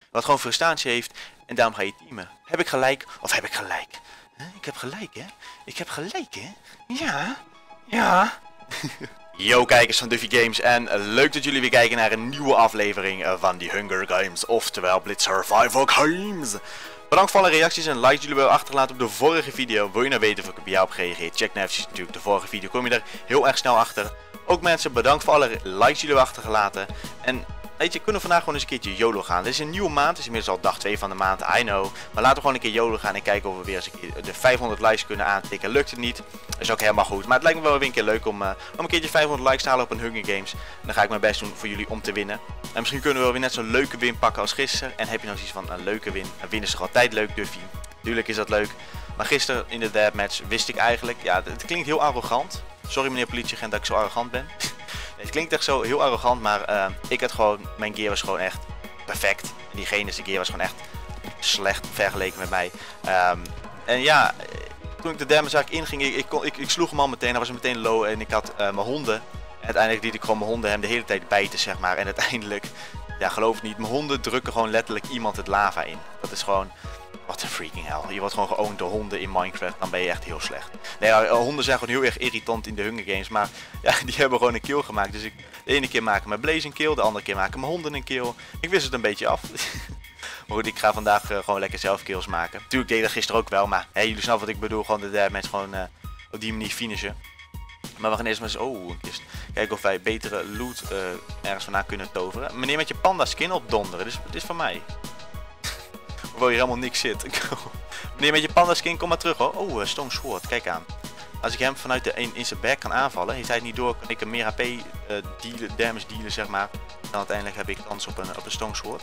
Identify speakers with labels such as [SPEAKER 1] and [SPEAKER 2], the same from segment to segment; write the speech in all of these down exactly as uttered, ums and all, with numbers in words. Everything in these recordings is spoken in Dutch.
[SPEAKER 1] Wat gewoon frustratie heeft en daarom ga je teamen. Heb ik gelijk of heb ik gelijk? Huh? Ik heb gelijk hè? Ik heb gelijk hè? Ja? Ja? Yo kijkers van Duffy Games en leuk dat jullie weer kijken naar een nieuwe aflevering van die Hunger Games, oftewel Blitz Survival Games. Bedankt voor alle reacties en likes jullie wel achtergelaten op de vorige video. Wil je nou weten of ik op jou heb gereageerd? Check nou even natuurlijk de vorige video, kom je er heel erg snel achter. Ook mensen, bedankt voor alle likes jullie hebben achtergelaten. En weet je, kunnen we vandaag gewoon eens een keertje YOLO gaan. Dit is een nieuwe maand, het is inmiddels al dag twee van de maand, I know. Maar laten we gewoon een keer YOLO gaan en kijken of we weer eens een keer de vijfhonderd likes kunnen aantikken. Lukt het niet, dat is ook helemaal goed. Maar het lijkt me wel weer een keer leuk om, uh, om een keertje vijfhonderd likes te halen op een Hunger Games. En dan ga ik mijn best doen voor jullie om te winnen. En misschien kunnen we wel weer net zo'n leuke win pakken als gisteren. En heb je nou zoiets van een leuke win? Een win is toch altijd leuk, Duffy? Tuurlijk is dat leuk. Maar gisteren in de deathmatch wist ik eigenlijk, ja, het klinkt heel arrogant. Sorry meneer politieagent dat ik zo arrogant ben. Het klinkt echt zo heel arrogant, maar uh, ik had gewoon, mijn gear was gewoon echt perfect. En diegene zijn gear was gewoon echt slecht vergeleken met mij. Um, en ja, toen ik de derde zaak inging, ik, ik, kon, ik, ik sloeg hem al meteen, hij was meteen low en ik had uh, mijn honden. En uiteindelijk liet ik gewoon mijn honden hem de hele tijd bijten, zeg maar. En uiteindelijk, ja geloof het niet, mijn honden drukken gewoon letterlijk iemand het lava in. Dat is gewoon... Wat een freaking hell. Je wordt gewoon geowned door honden in Minecraft. Dan ben je echt heel slecht. Nee, ja, honden zijn gewoon heel erg irritant in de Hunger Games. Maar ja, die hebben gewoon een kill gemaakt. Dus ik, de ene keer maken mijn Blaze een kill. De andere keer maken mijn honden een kill. Ik wist het een beetje af. Maar goed, ik ga vandaag uh, gewoon lekker zelf kills maken. Tuurlijk deed ik dat gisteren ook wel. Maar hey, jullie snappen wat ik bedoel. Gewoon de derde mensen gewoon uh, op die manier finishen. Maar we gaan eerst maar eens... Oh, eerst kijken of wij betere loot uh, ergens vandaan kunnen toveren. Meneer met je panda skin opdonderen. Dus dit is van mij. Hoewel hier helemaal niks zit. Meneer met je panda skin, kom maar terug hoor. Oh, uh, Stone Sword, kijk aan. Als ik hem vanuit de in, in zijn back kan aanvallen, heeft hij het niet door, kan ik hem meer H P uh, dealen, damage dealen zeg maar. Dan uiteindelijk heb ik kans op een, op een Stone Sword.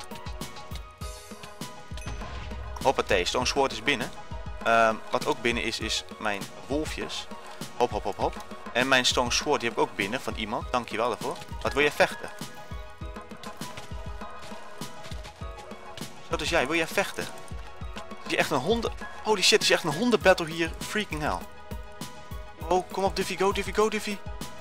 [SPEAKER 1] Hoppatee, Stone Sword is binnen. Uh, wat ook binnen is, is mijn wolfjes. Hop, hop, hop, hop. En mijn Stone Sword, die heb ik ook binnen van iemand. Dankjewel daarvoor. Wat wil jij vechten? Wat is jij? Wil jij vechten? Is je echt een honden... Holy shit, is je echt een hondenbattle hier? Freaking hell. Oh, kom op Duffy, go Duffy, go Duffy.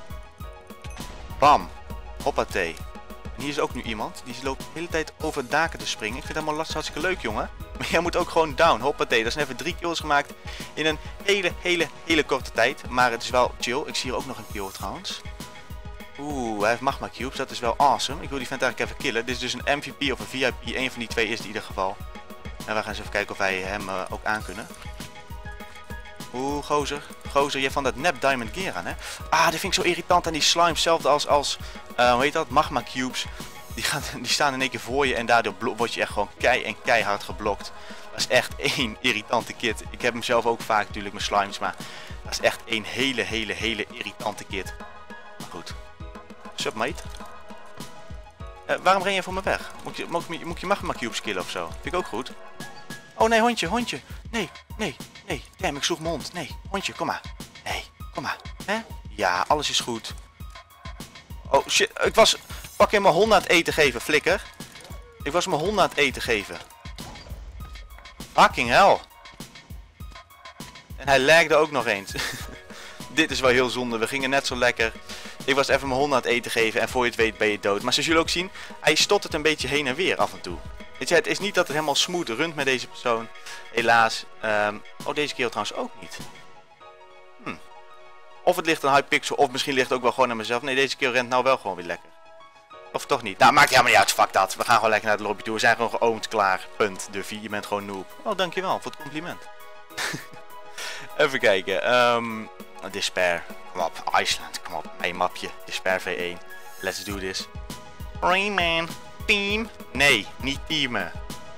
[SPEAKER 1] Bam. Hoppatee. En hier is ook nu iemand. Die loopt de hele tijd over daken te springen. Ik vind het helemaal lastig, hartstikke leuk jongen. Maar jij moet ook gewoon down. Hoppatee. Dat zijn even drie kills gemaakt in een hele, hele, hele korte tijd. Maar het is wel chill. Ik zie hier ook nog een kill trouwens. Oeh, hij heeft magma cubes, dat is wel awesome. Ik wil die vent eigenlijk even killen. Dit is dus een M V P of een V I P, een van die twee is het in ieder geval. En we gaan eens even kijken of wij hem uh, ook aan kunnen. Oeh, gozer. Gozer, je hebt van dat nep diamond gear aan, hè? Ah, dit vind ik zo irritant aan die slime, hetzelfde als, als uh, hoe heet dat, magma cubes. Die, gaan, die staan in één keer voor je en daardoor word je echt gewoon kei en keihard geblokt. Dat is echt één irritante kit. Ik heb hem zelf ook vaak natuurlijk, mijn slimes, maar dat is echt één hele, hele, hele irritante kit. Maar goed. Sup mate? Uh, waarom ren je voor me weg? Moet je, moet, moet je magma cubes killen of zo? Vind ik ook goed. Oh nee, hondje, hondje. Nee, nee, nee. Damn, ik sloeg mijn hond. Nee, hondje, kom maar. Nee, kom maar. Hè? Ja, alles is goed. Oh shit, ik was fucking mijn hond aan het eten geven, flikker. Ik was mijn hond aan het eten geven. Fucking hell. En hij lagde ook nog eens. Dit is wel heel zonde, we gingen net zo lekker. Ik was even mijn hond aan het eten geven en voor je het weet ben je dood. Maar zoals jullie ook zien, hij stottert een beetje heen en weer af en toe. Weet je, het is niet dat het helemaal smooth runt met deze persoon. Helaas. Um, oh, deze keer trouwens ook niet. Hm. Of het ligt aan Hypixel, of misschien ligt het ook wel gewoon aan mezelf. Nee, deze keer rent nou wel gewoon weer lekker. Of toch niet? Nou, maakt helemaal niet uit, fuck dat. We gaan gewoon lekker naar de lobby toe. We zijn gewoon geowned, klaar. Punt. Duffy, je bent gewoon noob. Oh, dankjewel voor het compliment. Even kijken. Um, Despair. Kom op, Iceland. Kom op, mijn mapje. Despair V één. Let's do this. Rayman. Team. Nee, niet teamen.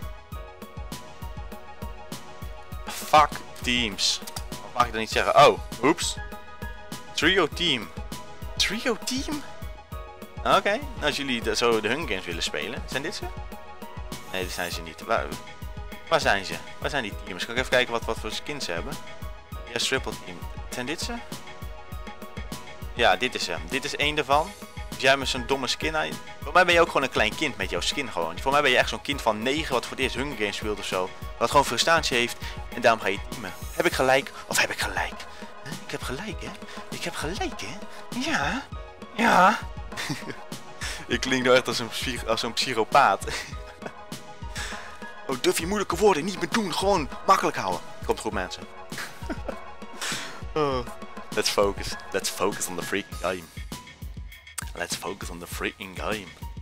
[SPEAKER 1] Fuck teams. Wat mag ik dan niet zeggen? Oh, oeps. Trio team. Trio team? Oké, okay. Nou, als jullie zo de Hunger Games willen spelen. Zijn dit ze? Nee, dit zijn ze niet. Waar, waar zijn ze? Waar zijn die teams? Kan ik even kijken wat, wat voor skins ze hebben? Ja, triple team. Zijn dit ze? Ja, dit is hem. Dit is één daarvan. Dus jij met zo'n domme skin aan. Voor mij ben je ook gewoon een klein kind met jouw skin gewoon. Voor mij ben je echt zo'n kind van negen wat voor het eerst Hunger Games speelt of zo. Wat gewoon frustratie heeft en daarom ga je teamen. Heb ik gelijk of heb ik gelijk? Huh? Ik heb gelijk hè? Ik heb gelijk hè? Ja? Ja? Ik klink nou echt als een, als een psychopaat. Duffy, moeilijke woorden niet meer doen. Gewoon makkelijk houden. Komt goed, mensen. oh. Let's focus. Let's focus on the freaking game. Let's focus on the freaking game.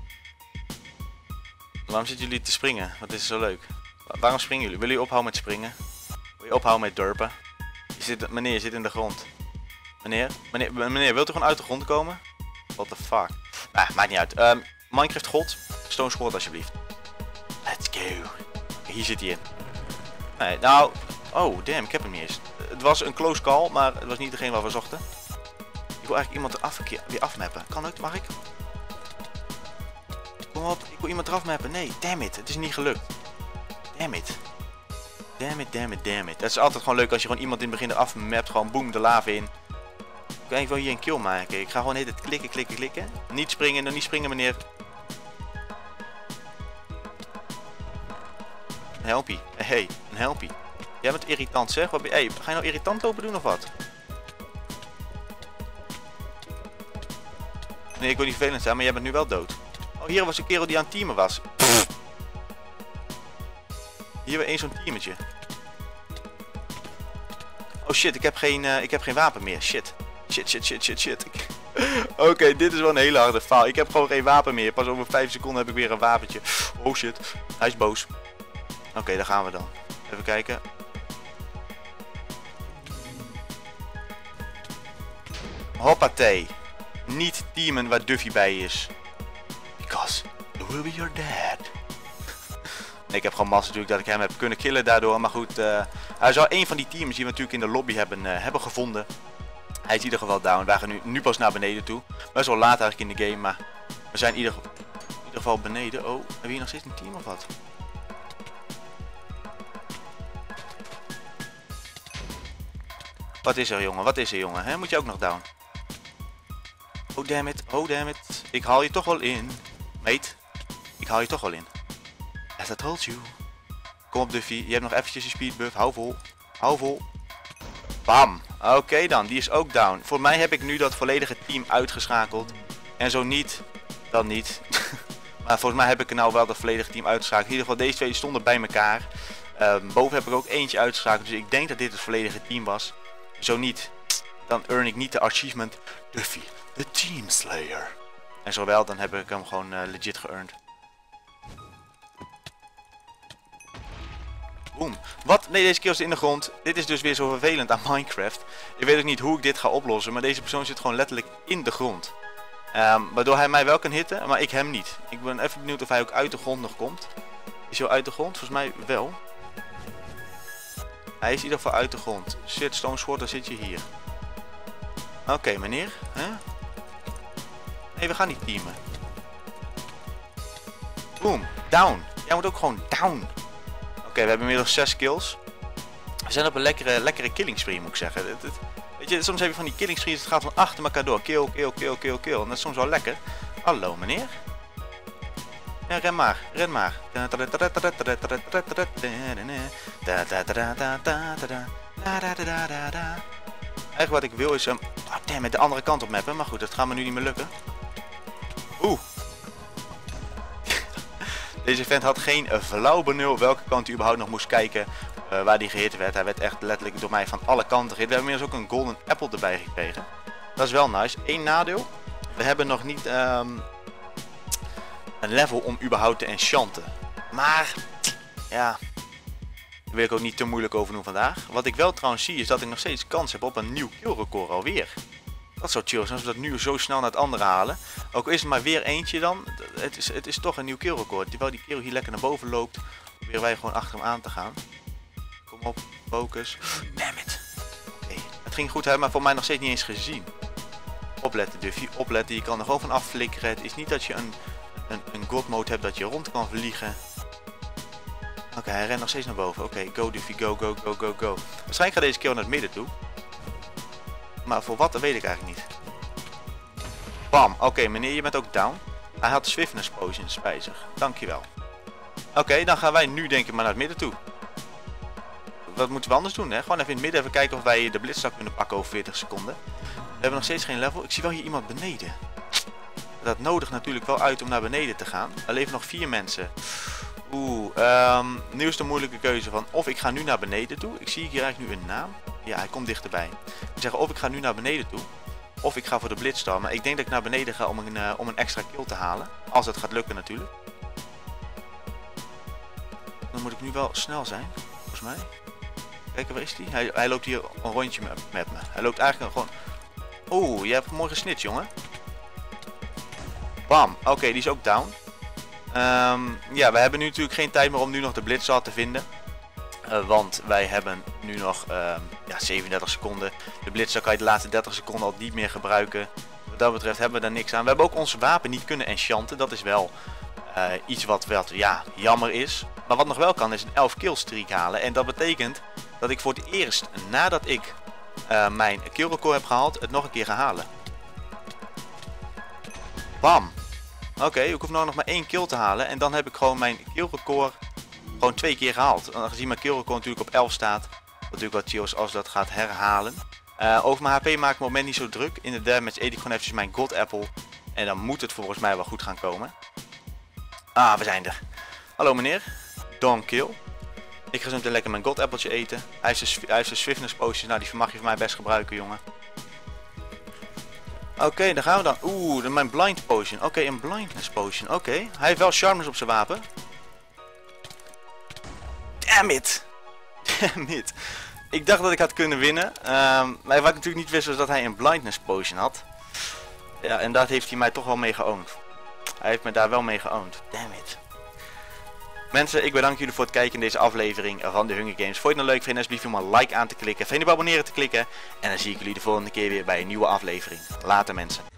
[SPEAKER 1] Waarom zitten jullie te springen? Wat is zo leuk? Waarom springen jullie? Willen jullie ophouden met springen? Wil je ophouden met durpen? Je zit, meneer, je zit in de grond. Meneer? Meneer, meneer, wilt u gewoon uit de grond komen? What the fuck? Ah, maakt niet uit. Um, Minecraft God. Stone Sword alsjeblieft. Let's go. Okay, hier zit hij in. Nee, nou... Oh, damn, ik heb hem niet eens. Het was een close call, maar het was niet degene waar we zochten. Ik wil eigenlijk iemand eraf weer afmappen. Kan ook, mag ik? Kom op, ik wil iemand eraf mappen. Nee, damn it, het is niet gelukt. Damn it. Damn it, damn it, damn it. Het is altijd gewoon leuk als je gewoon iemand in het begin eraf mapt. Gewoon boem, de lava in. Oké, ik wil hier een kill maken. Ik ga gewoon het klikken, klikken, klikken. Niet springen, nog niet springen, meneer. Een helpie. Hey, een helpie. Jij bent irritant, zeg. Wat ben je? Hey, ga je nou irritant lopen doen of wat? Nee, ik wil niet vervelend zijn, maar jij bent nu wel dood. Oh, hier was een kerel die aan het teamen was. Pff. Hier weer één zo'n teametje. Oh shit, ik heb geen, uh, ik heb geen wapen meer. Shit. Shit, shit, shit, shit, shit. Oké, okay, dit is wel een hele harde faal. Ik heb gewoon geen wapen meer. Pas over vijf seconden heb ik weer een wapentje. Oh shit. Hij is boos. Oké, okay, daar gaan we dan. Even kijken. Hoppatee. Niet teamen waar Duffy bij is. Because it will be your dad. Nee, ik heb gewoon massa natuurlijk dat ik hem heb kunnen killen daardoor. Maar goed, uh, hij zou een van die teams die we natuurlijk in de lobby hebben, uh, hebben gevonden. Hij is in ieder geval down. Wij gaan nu, nu pas naar beneden toe. Best wel laat eigenlijk in de game, maar we zijn in ieder, in ieder geval beneden. Oh, hebben we hier nog steeds een team of wat? Wat is er, jongen? Wat is er, jongen? He, moet je ook nog down? Oh, damn it. Oh, damn it. Ik haal je toch wel in. Mate, ik haal je toch wel in. As I told you. Kom op, Duffy. Je hebt nog eventjes je speed buff. Hou vol. Hou vol. Bam. Oké okay dan. Die is ook down. Voor mij heb ik nu dat volledige team uitgeschakeld. En zo niet, dan niet. Maar volgens mij heb ik er nou wel dat volledige team uitgeschakeld. In ieder geval, deze twee stonden bij elkaar. Um, boven heb ik ook eentje uitgeschakeld. Dus ik denk dat dit het volledige team was. Zo niet, dan earn ik niet de achievement Duffy, the Team Slayer. En zo wel, dan heb ik hem gewoon uh, legit geëarned. Boom. Wat? Nee, deze keer is in de grond. Dit is dus weer zo vervelend aan Minecraft. Ik weet ook niet hoe ik dit ga oplossen, maar deze persoon zit gewoon letterlijk in de grond. Um, waardoor hij mij wel kan hitten, maar ik hem niet. Ik ben even benieuwd of hij ook uit de grond nog komt. Is hij uit de grond? Volgens mij wel. Hij is in ieder geval uit de grond. Shit, Stone Sword, dan zit je hier. Oké, okay, meneer. Huh? Nee, we gaan niet teamen. Boom, down. Jij moet ook gewoon down. Oké, okay, we hebben inmiddels zes kills. We zijn op een lekkere, lekkere killing spree, moet ik zeggen. Het, het, weet je, soms heb je van die killing sprees, het gaat van achter elkaar door. Kill, kill, kill, kill, kill. En dat is soms wel lekker. Hallo, meneer. Ja, ren maar, ren maar. Eigenlijk wat ik wil is hem... Um, oh, damn, met de andere kant op mappen. Maar goed, dat gaat me nu niet meer lukken. Oeh. Deze vent had geen flauw benul welke kant hij überhaupt nog moest kijken. Uh, waar hij gehit werd. Hij werd echt letterlijk door mij van alle kanten gehit. We hebben inmiddels ook een golden apple erbij gekregen. Dat is wel nice. Eén nadeel. We hebben nog niet... Um, een level om überhaupt te enchanten. Maar, ja, daar wil ik ook niet te moeilijk over doen vandaag. Wat ik wel trouwens zie is dat ik nog steeds kans heb op een nieuw kill record alweer. Dat zou chill zijn als we dat nu zo snel naar het andere halen. Ook is het maar weer eentje dan. Het is, het is toch een nieuw kill record. Terwijl die kerel hier lekker naar boven loopt, proberen wij gewoon achter hem aan te gaan. Kom op, focus. Damn it. Oké, okay. Het ging goed hè, maar voor mij nog steeds niet eens gezien. Opletten Duffy, opletten. Je kan er gewoon van afflikkeren. Het is niet dat je een... Een, een god mode hebt dat je rond kan vliegen. Oké, okay, hij rent nog steeds naar boven. Oké, okay, go Duffy, go, go, go, go, go. Waarschijnlijk gaat deze keer naar het midden toe. Maar voor wat, dat weet ik eigenlijk niet. Bam, oké, okay, meneer, je bent ook down. Hij had swiftness potions bij zich. Dankjewel. Oké, okay, dan gaan wij nu denk ik maar naar het midden toe. Wat moeten we anders doen, hè? Gewoon even in het midden even kijken of wij de blitzstak kunnen pakken over veertig seconden. We hebben nog steeds geen level. Ik zie wel hier iemand beneden. Dat nodigt natuurlijk wel uit om naar beneden te gaan. Er leven nog vier mensen. Oeh, um, nu is de moeilijke keuze van of ik ga nu naar beneden toe. Ik zie hier eigenlijk nu een naam. Ja, hij komt dichterbij. Ik zeg of ik ga nu naar beneden toe. Of ik ga voor de Blitzstar. Maar ik denk dat ik naar beneden ga om een, uh, om een extra kill te halen. Als dat gaat lukken natuurlijk. Dan moet ik nu wel snel zijn. Volgens mij. Kijk, waar is hij? Hij, hij loopt hier een rondje met, met me. Hij loopt eigenlijk gewoon... Oeh, je hebt mooi gesnitcht, jongen. Bam. Oké, okay, die is ook down. Um, ja, we hebben nu natuurlijk geen tijd meer om nu nog de Blitzstar te vinden. Uh, want wij hebben nu nog um, ja, zevenendertig seconden. De Blitzstar kan je de laatste dertig seconden al niet meer gebruiken. Wat dat betreft hebben we daar niks aan. We hebben ook ons wapen niet kunnen enchanten. Dat is wel uh, iets wat, wat ja, jammer is. Maar wat nog wel kan is een elf kill streak halen. En dat betekent dat ik voor het eerst nadat ik uh, mijn kill record heb gehaald, het nog een keer ga halen. Bam! Oké, okay, ik hoef nou nog maar één kill te halen. En dan heb ik gewoon mijn kill record gewoon twee keer gehaald. Aangezien mijn kill record natuurlijk op elf staat. Natuurlijk wat chill is als dat gaat herhalen. Uh, over mijn H P maak ik me op het moment niet zo druk. In de derde match eet ik gewoon eventjes mijn God Apple. En dan moet het volgens mij wel goed gaan komen. Ah, we zijn er. Hallo meneer. Don't kill. Ik ga zo meteen lekker mijn God Appeltje eten. Hij heeft zijn Swiftness Potion. Nou, die mag je voor mij best gebruiken, jongen. Oké, okay, dan gaan we dan. Oeh, mijn Blind Potion. Oké, okay, een Blindness Potion. Oké, okay. Hij heeft wel Sharpness op zijn wapen. Damn it. Damn it. Ik dacht dat ik had kunnen winnen. Um, maar wat ik natuurlijk niet wist was dat hij een Blindness Potion had. Ja, en dat heeft hij mij toch wel mee geowned. Hij heeft me daar wel mee geowned. Damn it. Mensen, ik bedank jullie voor het kijken in deze aflevering van de Hunger Games. Vond je het nou leuk, vrienden, alsjeblieft om een like aan te klikken. Vergeet niet op abonneren te klikken. En dan zie ik jullie de volgende keer weer bij een nieuwe aflevering. Later mensen.